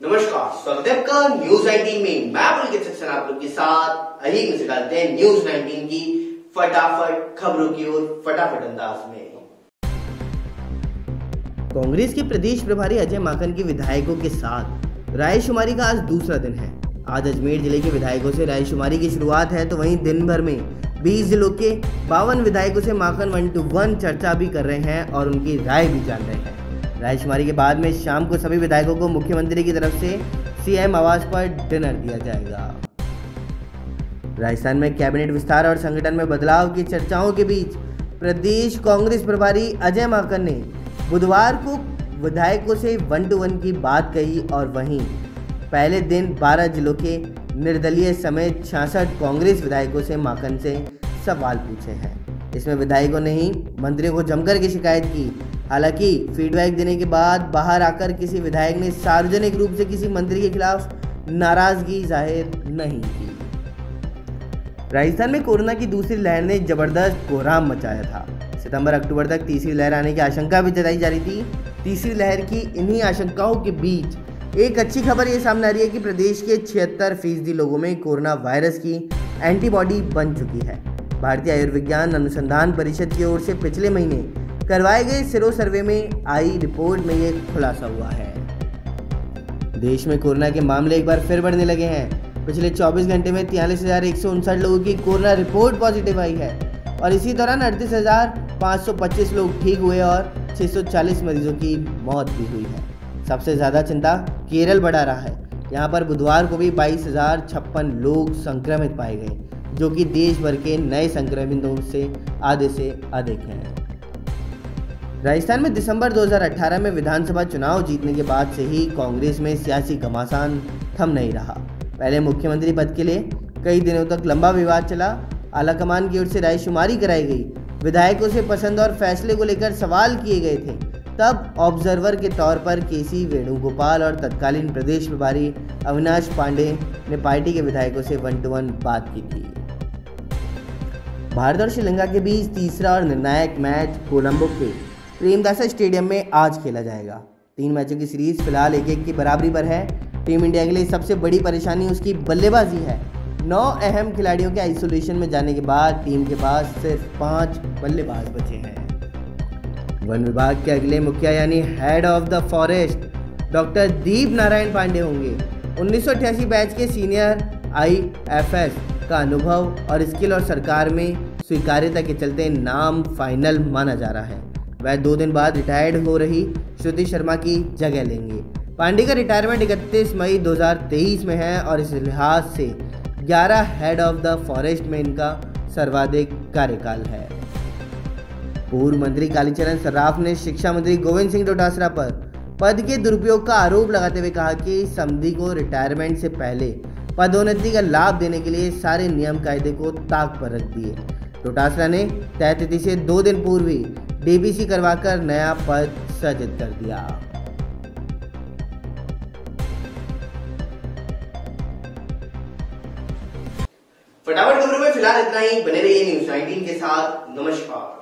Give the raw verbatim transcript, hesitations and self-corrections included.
नमस्कार, स्वागत है आपका न्यूज नाइनटीन में। मैं पुलकित सेक्शन आप लोग के साथ अही में से डालते हैं न्यूज नाइनटीन की फटाफट खबरों की ओर फटाफट अंदाज में। कांग्रेस के प्रदेश प्रभारी अजय माकन के विधायकों के साथ रायशुमारी का आज दूसरा दिन है। आज अजमेर जिले के विधायकों से रायशुमारी की शुरुआत है, तो वहीं दिन भर में बीस जिलों के बावन विधायकों से माकन वन टू वन चर्चा भी कर रहे हैं और उनकी राय भी जान रहे हैं। रायशुमारी के बाद में शाम को सभी विधायकों को मुख्यमंत्री की तरफ से सीएम आवास पर डिनर दिया जाएगा। राजस्थान में कैबिनेट विस्तार और संगठन में बदलाव की चर्चाओं के बीच प्रदेश कांग्रेस प्रभारी अजय माकन ने बुधवार को विधायकों से वन टू वन की बात कही और वहीं पहले दिन बारह जिलों के निर्दलीय समेत छियासठ कांग्रेस विधायकों से माकन से सवाल पूछे हैं। इसमें विधायकों ने ही मंत्रियों को जमकर की शिकायत की। हालांकि फीडबैक देने के बाद बाहर आकर किसी विधायक ने सार्वजनिक रूप से किसी मंत्री के खिलाफ नाराजगी जाहिर नहीं की। राजस्थान में कोरोना की दूसरी लहर ने जबरदस्त कोहराम मचाया था। सितंबर अक्टूबर तक तीसरी लहर आने की आशंका भी जताई जा रही थी। तीसरी लहर की इन्हीं आशंकाओं के बीच एक अच्छी खबर ये सामने आ रही है कि प्रदेश के छिहत्तर फीसदी लोगों में कोरोना वायरस की एंटीबॉडी बन चुकी है। भारतीय आयुर्विज्ञान अनुसंधान परिषद की ओर से पिछले महीने करवाए गए सीरो सर्वे में आई रिपोर्ट में ये खुलासा हुआ है। देश में कोरोना के मामले एक बार फिर बढ़ने लगे हैं। पिछले चौबीस घंटे में तियालीस हजार एक सौ उनसठ लोगों की कोरोना रिपोर्ट पॉजिटिव आई है और इसी दौरान अड़तीस हजार पाँच सौ पच्चीस लोग ठीक हुए और छह सौ चालीस मरीजों की मौत भी हुई है। सबसे ज़्यादा चिंता केरल बढ़ा रहा है। यहाँ पर बुधवार को भी बाईस हजार छप्पन लोग संक्रमित पाए गए, जो कि देश भर के नए संक्रमितों से आधे से अधिक हैं। राजस्थान में दिसंबर दो हज़ार अठारह में विधानसभा चुनाव जीतने के बाद से ही कांग्रेस में सियासी घमासान थम नहीं रहा। पहले मुख्यमंत्री पद के लिए कई दिनों तक लंबा विवाद चला। आलाकमान की ओर से रायशुमारी कराई गई, विधायकों से पसंद और फैसले को लेकर सवाल किए गए थे। तब ऑब्जर्वर के तौर पर के सी वेणुगोपाल और तत्कालीन प्रदेश प्रभारी अविनाश पांडे ने पार्टी के विधायकों से वन टू वन बात की थी। भारत और श्रीलंका के बीच तीसरा और निर्णायक मैच कोलंबो के प्रेमदासा स्टेडियम में आज खेला जाएगा। तीन मैचों की सीरीज फिलहाल एक एक की बराबरी पर है। टीम इंडिया के लिए सबसे बड़ी परेशानी उसकी बल्लेबाजी है। नौ अहम खिलाड़ियों के आइसोलेशन में जाने के बाद टीम के पास सिर्फ पांच बल्लेबाज बचे हैं। वन विभाग के अगले मुखिया यानी head of the forest doctor Deep Narayan Pandey होंगे। उन्नीस सौ अट्ठासी बैच के सीनियर आई एफ एस का अनुभव और स्किल और सरकार में स्वीकार्यता के चलते नाम फाइनल माना जा रहा है। वह दो दिन बाद रिटायर्ड हो रही श्रुति शर्मा की जगह लेंगे। पांडे का रिटायरमेंट इकतीस मई दो हज़ार तेईस में है और इस लिहाज से ग्यारह हेड ऑफ द फॉरेस्ट में इनका सर्वाधिक कार्यकाल है। पूर्व मंत्री कालीचरण सर्राफ ने शिक्षा मंत्री गोविंद सिंह डोटासरा पर पद के दुरुपयोग का आरोप लगाते हुए कहा कि समधी को रिटायरमेंट से पहले पदोन्नति का लाभ देने के लिए सारे नियम कायदे को ताक पर रख दिए। डोटासरा ने तय तिथि से दो दिन पूर्व ही डीबीसी करवाकर नया पद सृजित कर दिया। फटाफट खबरों में फिलहाल इतना ही। बने रहिए न्यूज नाइनटीन के साथ। नमस्कार।